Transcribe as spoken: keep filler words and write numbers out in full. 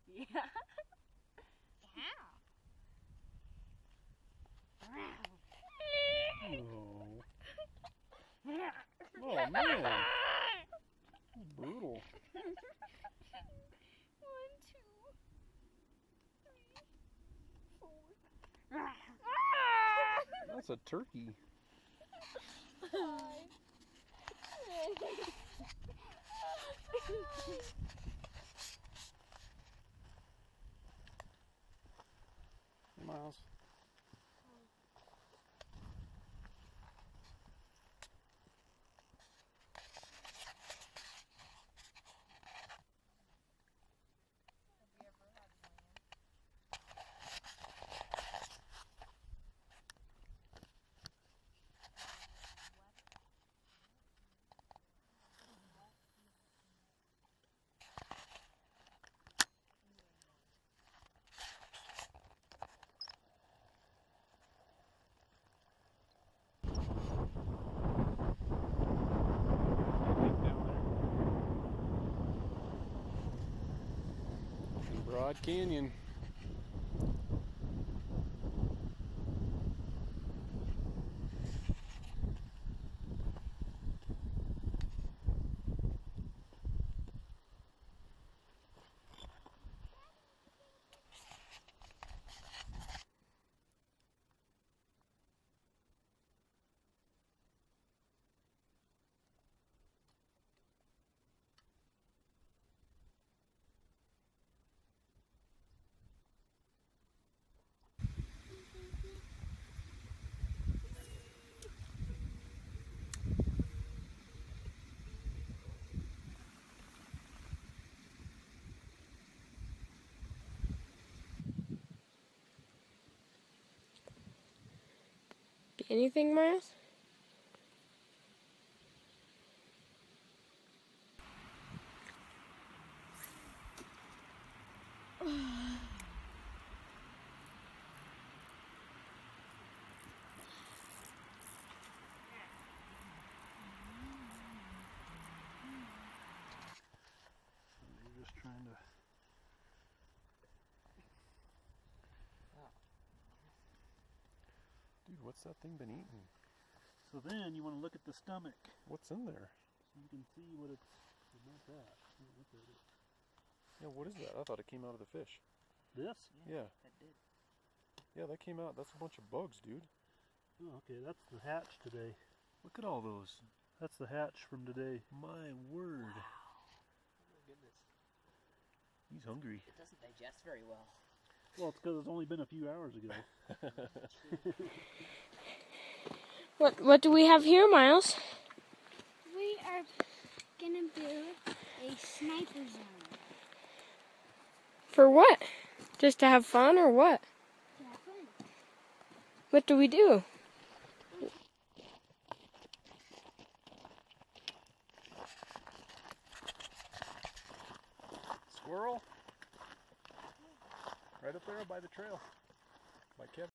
Yeah. Oh. Oh man. Brutal. One, two, three, four. That's a turkey. Miles. Broad Canyon. Anything, Miles? You're just trying to. Dude, what's that thing been eating? So then you want to look at the stomach. What's in there? So you can see what it's not that. Look at it. Yeah, what is that? I thought it came out of the fish. This? Yeah. That did. Yeah, that came out. That's a bunch of bugs, dude. Oh, okay, that's the hatch today. Look at all those. That's the hatch from today. My word. Oh my goodness. He's hungry. It doesn't digest very well. Well, it's because it's only been a few hours ago. What What do we have here, Miles? We are gonna build a sniper zone. For what? Just to have fun or what? Yeah, fun. What do we do? Squirrel? Right up there by the trail. By Kevin.